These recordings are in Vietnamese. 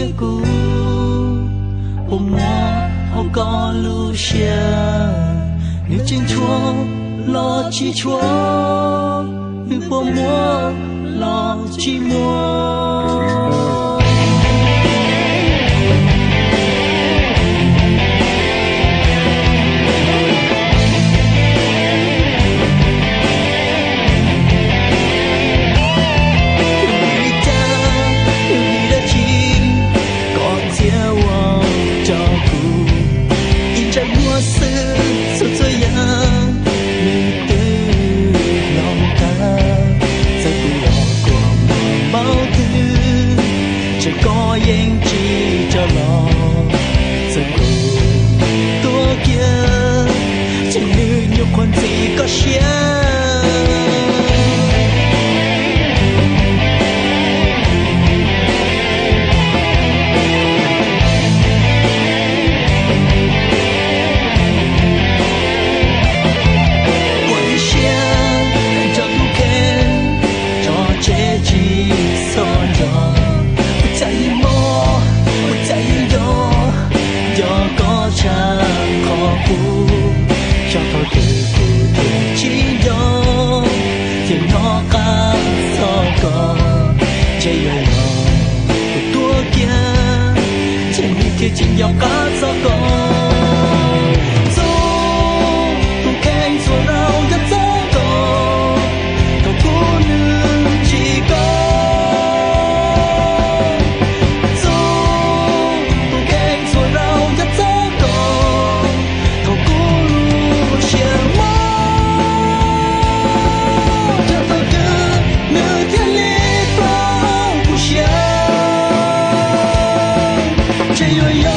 kia cũ hôm mùa họ có lưu xe nếu trên chúa lo chi chúa nếu bỏ mua lo chi mua chính dòng cá gió con dù tu khen dù rau rất gió con thầu cô nữ chỉ có dù tu khen dù rau rất gió con thầu cô nữ chia mơ cho tôi cứ nữ thiên lý bao cuộc sống chỉ yêu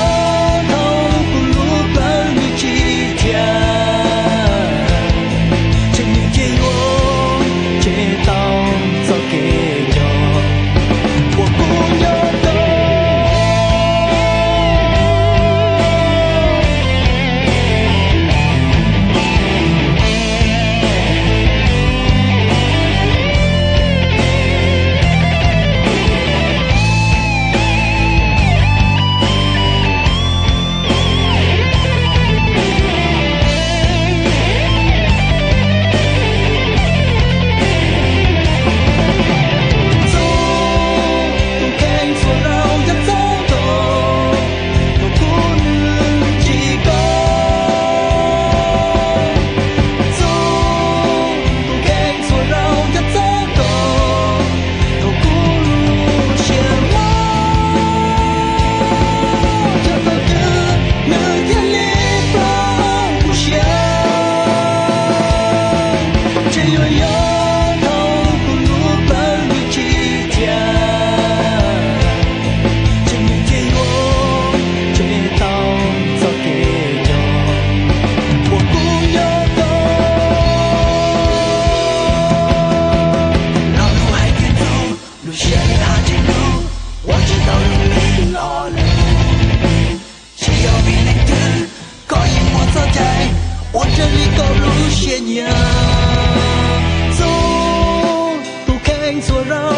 nhà dù tu khen xua rau